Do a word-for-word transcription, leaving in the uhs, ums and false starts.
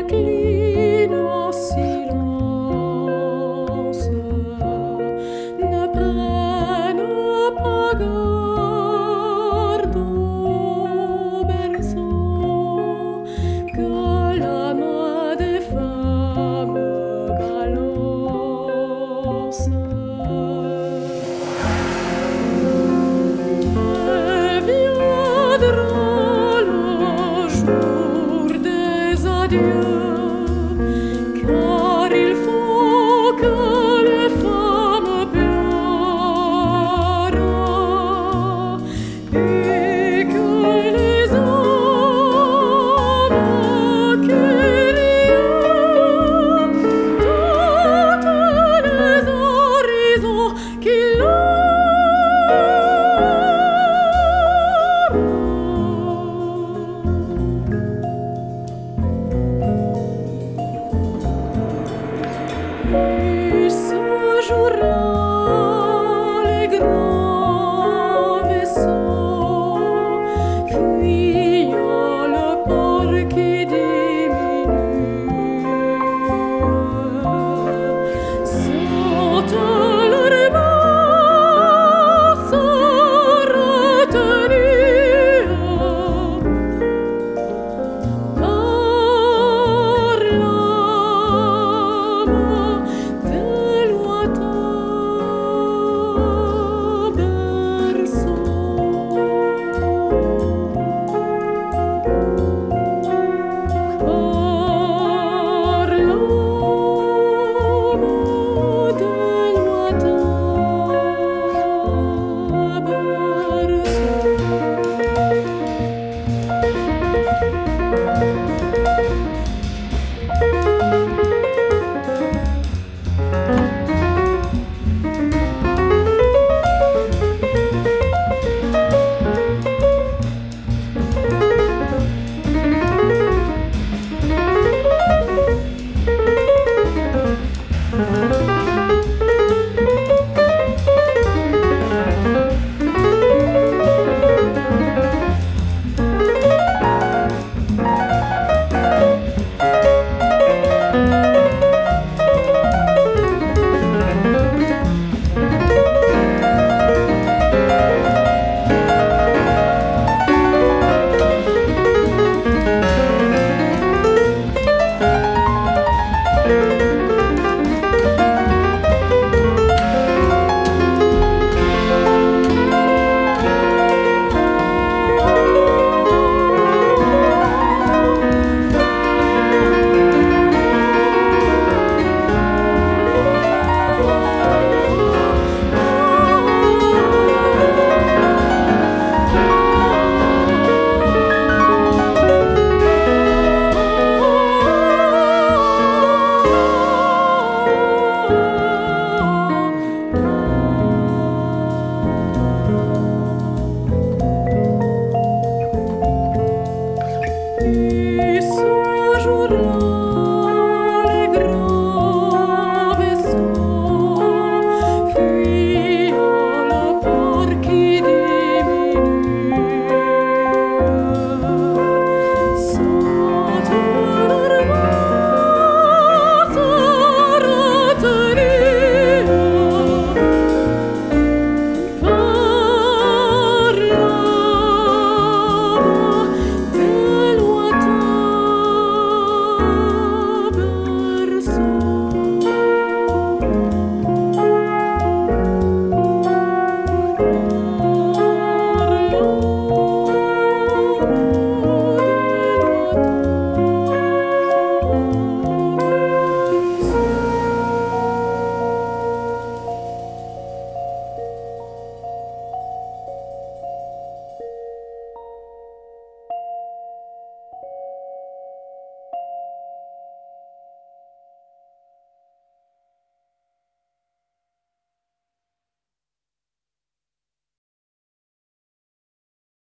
s'incline en silence, ne prenne pas garde au berceau que la main des femmes balance. Car il faut que les femmes pleurent et que les hommes qu'il y a dans les horizons qu'ils Et ce jour-là, les grands vaisseaux fuyant le port qui diminue sentent leur masse retenue par l'âme des lointains berceaux. Par l'âme des lointains Et ce jour-là,